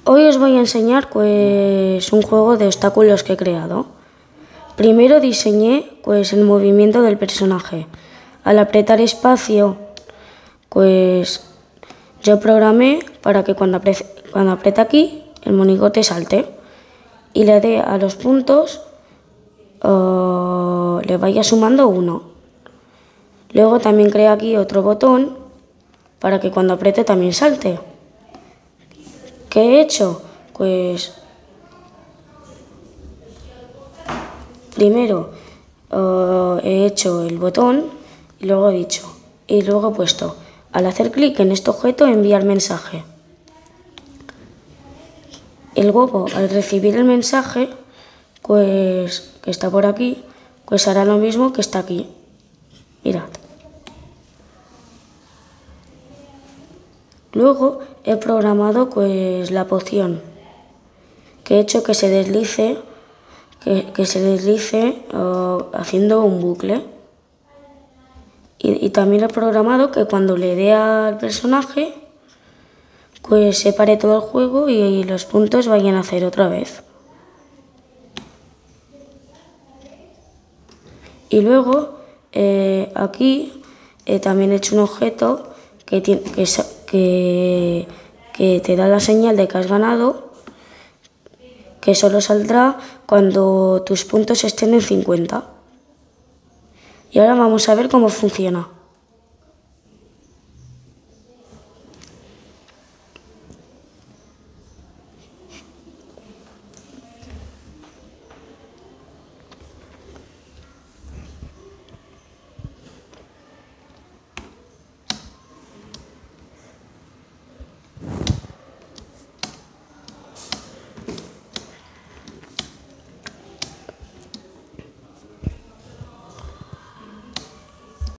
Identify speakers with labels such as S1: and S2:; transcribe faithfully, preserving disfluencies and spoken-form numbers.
S1: Hoy os voy a enseñar pues, un juego de obstáculos que he creado. Primero diseñé pues, el movimiento del personaje. Al apretar espacio, pues yo programé para que cuando, apre cuando aprieta aquí, el monigote salte y le dé a los puntos, uh, le vaya sumando uno. Luego también creé aquí otro botón para que cuando apriete también salte. ¿Qué he hecho? Pues primero uh, he hecho el botón y luego he dicho, y luego he puesto, al hacer clic en este objeto, enviar mensaje. El huevo, al recibir el mensaje, pues que está por aquí, pues hará lo mismo que está aquí. Mirad. Luego he programado pues la poción, que he hecho que se deslice, que, que se deslice uh, haciendo un bucle. Y, y también he programado que cuando le dé al personaje, pues se pare todo el juego y, y los puntos vayan a hacer otra vez. Y luego eh, aquí eh, también he hecho un objeto que, tiene, que, que, que te da la señal de que has ganado, que solo saldrá cuando tus puntos estén en cincuenta. Y ahora vamos a ver cómo funciona.